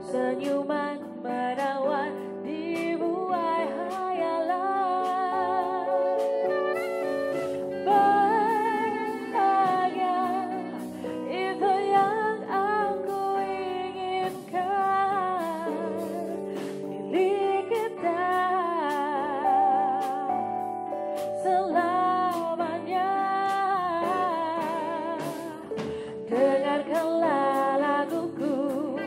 senyuman menawan dibuai hayalan. Bahagia itu yang aku inginkan milik kita selamanya. Dengarkanlah laguku,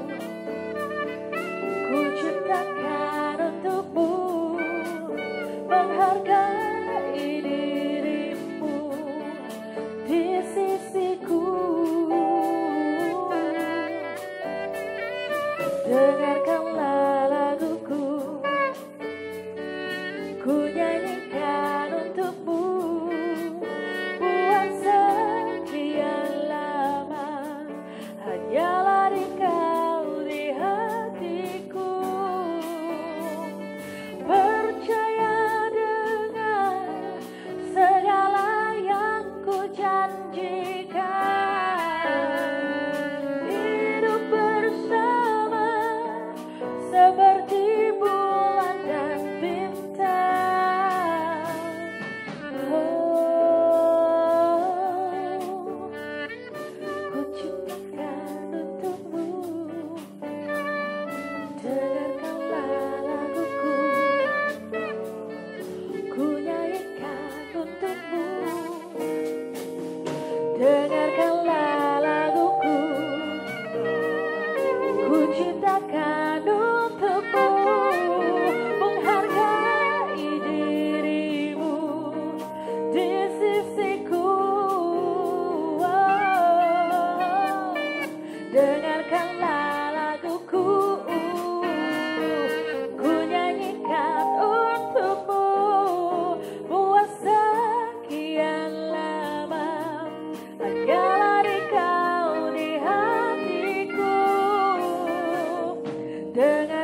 ku ciptakan untukmu, menghargai dirimu di sisiku. Dengarkanlah laguku, ku nyanyikan untukmu, buat sekian lama hanyalah engkau di hatiku. Percaya dengan segala yang ku janjikan, hidup bersama seperti bulan dan bintang. Ku ciptakan untukmu, dengarkanlah laguku, ku nyanyikan untukmu. Dengarkanlah laguku, ku ciptakan untukmu, menghargai dirimu di sisiku. Dengarkanlah laguku, ku nyanyikan untukmu, buat sekian lama hanyalah engkau di hatiku. Dengar